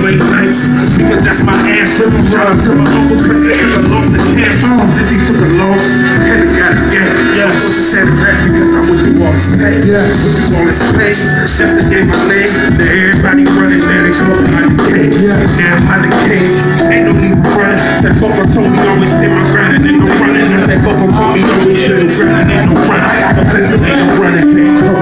late nights, because that's my answer. Run to my uncle, cause he took a loss to cancer. Since he took a loss, and he got a game. I was a sad rest because I would do all this pain. Would do all this pain, just to get my name. Now everybody running, now they go to my decay. Now I'm out the cage, ain't no need for running. That Foco told me always stay my ground and ain't no running. That Foco told me always stay my ground and ain't no running. Because it ain't no running, can't